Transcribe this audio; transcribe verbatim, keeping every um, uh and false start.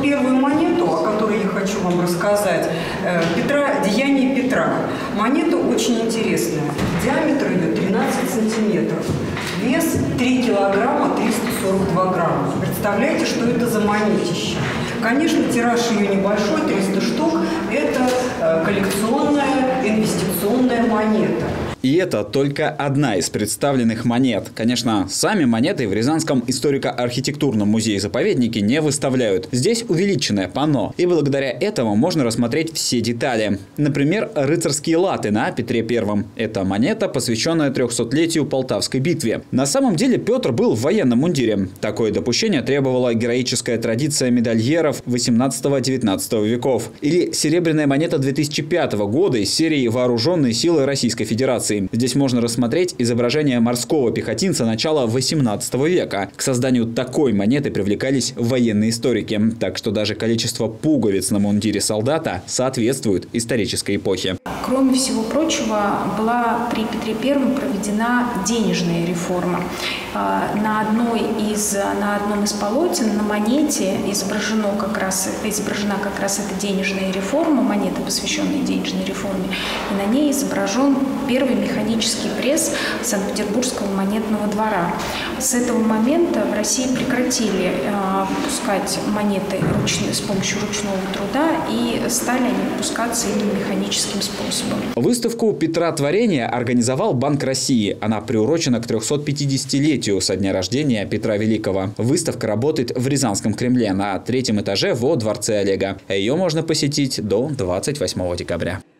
Первую монету, о которой я хочу вам рассказать, Петра, «Деяния Петра». Монета очень интересная. Диаметр ее тринадцать сантиметров. Вес три килограмма триста сорок два грамма. Представляете, что это за монетище? Конечно, тираж ее небольшой, триста штук. Это коллекционная инвестиционная монета. И это только одна из представленных монет. Конечно, сами монеты в Рязанском историко-архитектурном музее-заповеднике не выставляют. Здесь увеличенное панно. И благодаря этому можно рассмотреть все детали. Например, рыцарские латы на Петре Первом. Это монета, посвященная трехсотлетию Полтавской битве. На самом деле Петр был в военном мундире. Такое допущение требовала героическая традиция медальеров восемнадцатого-девятнадцатого веков. Или серебряная монета две тысячи пятого года из серии «Вооруженные силы Российской Федерации». Здесь можно рассмотреть изображение морского пехотинца начала восемнадцатого века. К созданию такой монеты привлекались военные историки. Так что даже количество пуговиц на мундире солдата соответствует исторической эпохе. Кроме всего прочего, была при Петре Первом проведена денежная реформа. На, одной из, на одном из полотен на монете изображено как раз, изображена как раз эта денежная реформа, монета, посвященная денежной реформе, и на ней изображен первый механический пресс Санкт-Петербургского монетного двора. С этого момента в России прекратили выпускать монеты ручные, с помощью ручного труда, и стали они выпускаться именно механическим способом. Выставку Петра Творения организовал Банк России. Она приурочена к трехсотпятидесятилетию со дня рождения Петра Великого. Выставка работает в Рязанском Кремле на третьем этаже во Дворце Олега. Ее можно посетить до двадцать восьмого декабря.